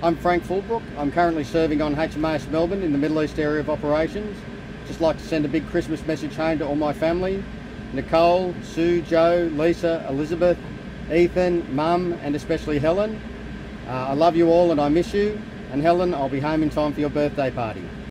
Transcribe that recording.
I'm Frank Fullbrook. I'm currently serving on HMAS Melbourne in the Middle East area of operations. Just like to send a big Christmas message home to all my family. Nicole, Sue, Joe, Lisa, Elizabeth, Ethan, Mum, and especially Helen. I love you all and I miss you. And Helen, I'll be home in time for your birthday party.